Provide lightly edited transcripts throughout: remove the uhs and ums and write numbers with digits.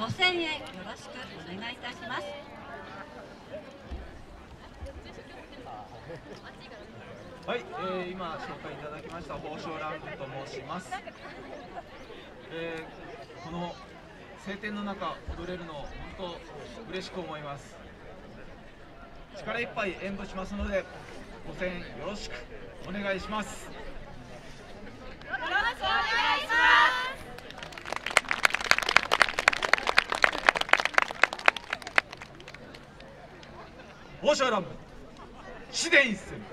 5000円よろしくお願いいたします。 はい、今紹介いただきました宝生蘭雲と申します。この晴天の中踊れるの本当嬉しく思います。力いっぱい演舞しますので5000円よろしくお願いします。 よろしくお願いします。 宝生蘭雲紫電一閃。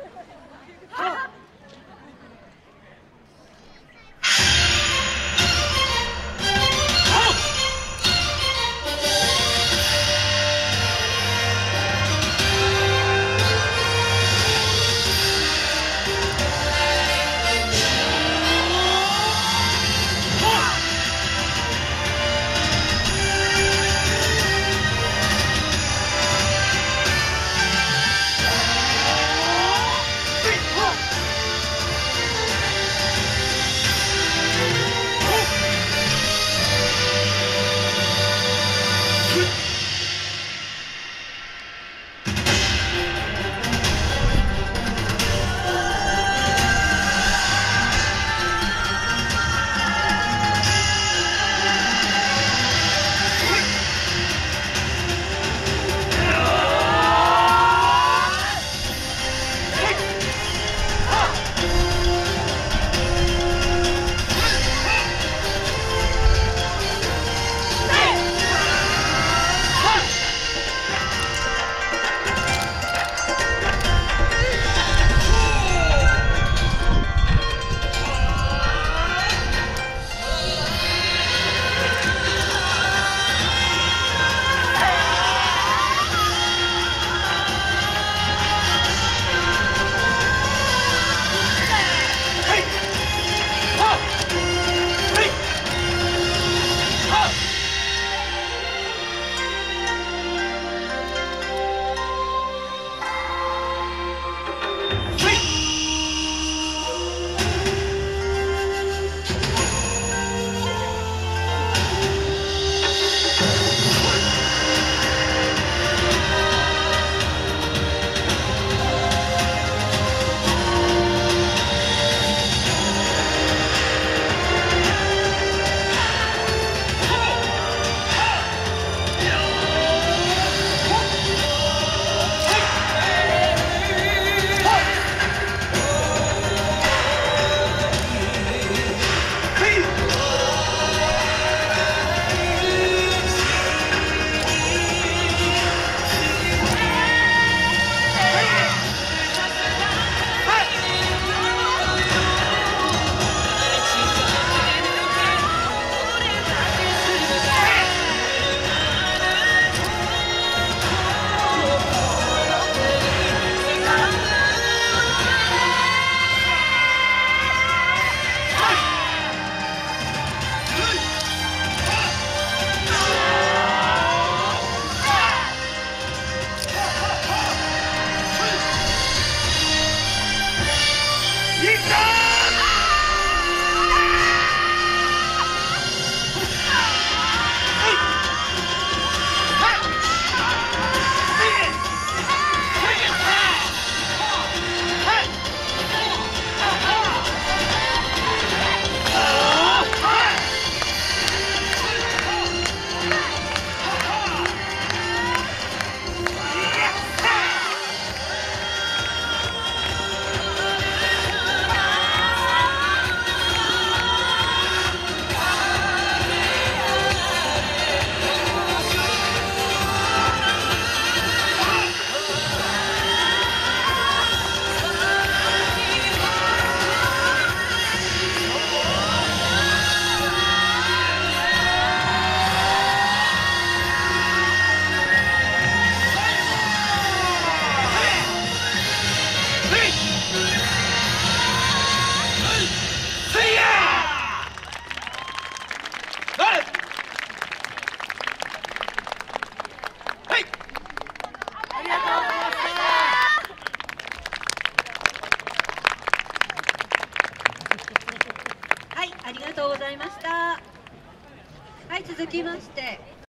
ありがとうございました。はい、続きまして